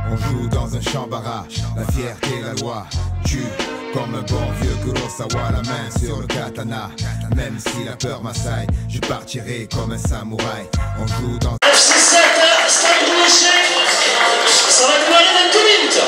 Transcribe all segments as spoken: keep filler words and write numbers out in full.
On joue dans un champ barrage, la fierté, la loi tue. Comme un bon vieux Kurosawa, la main sur le katana. Même si la peur m'assaille, je partirai comme un samouraï. On joue dans... F C sept, Stade Rocher, ça va démarrer dans deux minutes.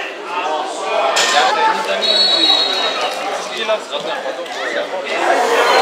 Statistiken